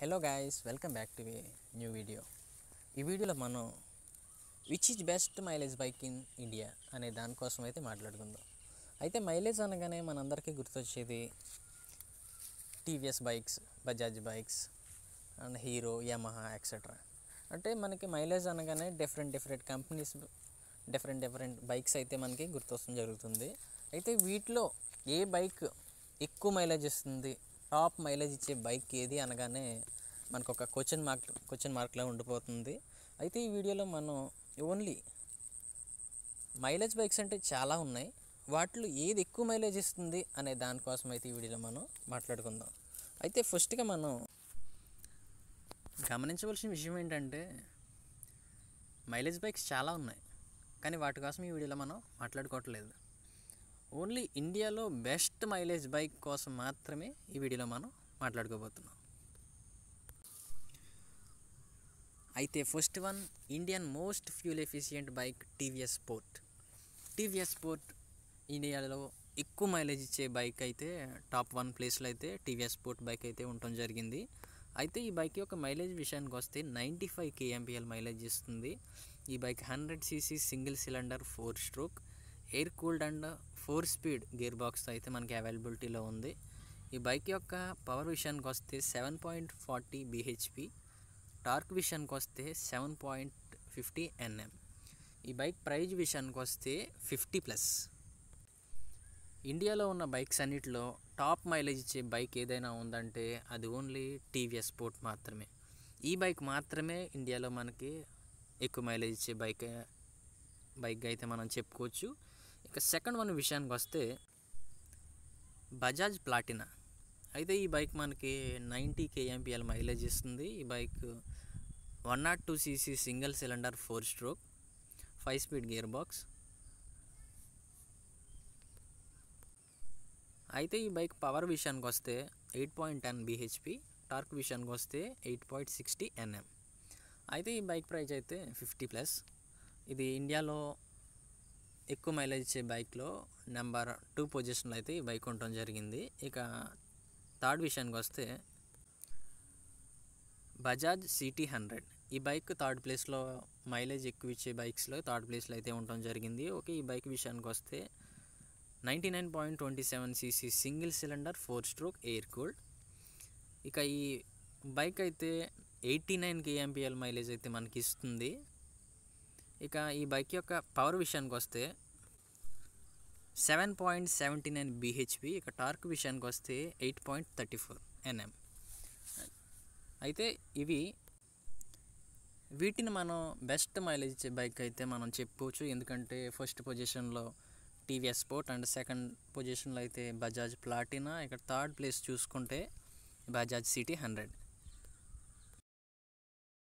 Hello guys, welcome back to a new video. ఈ వీడియోలో మనం which is best mileage bike in India అనే దానికోసం అయితే మాట్లాడుకుందాం. అయితే మైలేజ్ అనగానే మనందరికీ గుర్తొచ్చేది TVS bikes, Bajaj bikes and Hero, Yamaha etcetera. అంటే మనకి మైలేజ్ అనగానే డిఫరెంట్ కంపెనీస్, డిఫరెంట్ బైక్స్ అయితే మనకి గుర్తొస్తుంది జరుగుతుంది. అయితే వీటిలో ఏ బైక్ ఎక్కువ మైలేజ్ ఇస్తుంది, టాప్ మైలేజ్ ఇచ్చే బైక్ ఏది అనగానే మనకు ఒక క్వశ్చన్ మార్క్లా ఉండిపోతుంది. అయితే ఈ వీడియోలో మనం ఓన్లీ మైలేజ్ బైక్స్ అంటే చాలా ఉన్నాయి, వాటిలో ఏది ఎక్కువ మైలేజ్ ఇస్తుంది అనే దానికోసం అయితే ఈ వీడియోలో మనం మాట్లాడుకుందాం. అయితే ఫస్ట్గా మనం గమనించవలసిన విషయం ఏంటంటే మైలేజ్ బైక్స్ చాలా ఉన్నాయి, కానీ వాటి కోసం ఈ వీడియోలో మనం మాట్లాడుకోవట్లేదు. ఓన్లీ ఇండియాలో బెస్ట్ మైలేజ్ బైక్ కోసం మాత్రమే ఈ వీడియోలో మనం మాట్లాడుకోబోతున్నాం. అయితే first one, Indian most fuel efficient bike TVS sport. ఇండియాలో ఎక్కువ మైలేజ్ ఇచ్చే బైక్ అయితే టాప్ 1 ప్లేస్లో అయితే టీవీఎస్ స్పోర్ట్ బైక్ అయితే ఉండటం జరిగింది. అయితే ఈ బైక్ యొక్క మైలేజ్ విషయానికి వస్తే 95 kmpl మైలేజ్ ఇస్తుంది. ఈ bike 100cc single cylinder 4 stroke air cooled and 4 speed gear box అయితే మనకి అవైలబిలిటీలో ఉంది. ఈ బైక్ యొక్క పవర్ విషయానికి వస్తే 7.40 bhp, టార్క్ విషయానికి వస్తే 7.50 Nm. ఈ బైక్ ప్రైజ్ విషయానికి వస్తే 50+. ఇండియాలో ఉన్న బైక్స్ అన్నిటిలో టాప్ మైలేజ్ ఇచ్చే బైక్ ఏదైనా ఉందంటే అది ఓన్లీ టీవీఎస్ స్పోర్ట్ మాత్రమే. ఈ బైక్ మాత్రమే ఇండియాలో మనకి ఎక్కువ మైలేజ్ ఇచ్చే బైక్ అయితే మనం చెప్పుకోవచ్చు. ఇక సెకండ్ వన్ విషయానికి వస్తే బజాజ్ ప్లాటినా. అయితే ఈ బైక్ మనకి 90 kmpl మైలేజ్ ఇస్తుంది. ఈ bike 102cc single cylinder 4 stroke 5 speed gear box. అయితే ఈ బైక్ పవర్ విషయానికి వస్తే 8.10 bhp, టార్క్ విషయానికి వస్తే 8.60 Nm. అయితే ఈ బైక్ ప్రైస్ అయితే 50+. ఇది ఇండియాలో ఎక్కువ మైలేజ్ ఇచ్చే బైక్లో నెంబర్ 2 పొజిషన్లో అయితే ఈ బైక్ ఉండటం జరిగింది. ఇక థర్డ్ విషయానికి వస్తే బజాజ్ CT 100. ఈ బైక్ థర్డ్ ప్లేస్లో, మైలేజ్ ఎక్కువ ఇచ్చే బైక్స్లో థర్డ్ ప్లేస్లో అయితే ఉండటం జరిగింది. ఓకే, ఈ బైక్ విషయానికి వస్తే 99.27cc single cylinder 4 stroke air cooled. ఇక ఈ బైక్ అయితే 89 kmpl మైలేజ్ అయితే మనకి ఇస్తుంది. ఇక ఈ బైక్ యొక్క పవర్ విషయానికి వస్తే 7.79 bhp, ఇక టార్క్ విషయానికి వస్తే 8.34 Nm. అయితే వీటిని మనం బెస్ట్ మైలేజ్ ఇచ్చే బైక్ అయితే మనం చెప్పుకోవచ్చు. ఎందుకంటే ఫస్ట్ పొజిషన్లో టీవీఎస్ స్పోర్ట్ అండ్ సెకండ్ పొజిషన్లో అయితే బజాజ్ ప్లాటినా, ఇక్కడ థర్డ్ ప్లేస్ చూసుకుంటే బజాజ్ CT 100.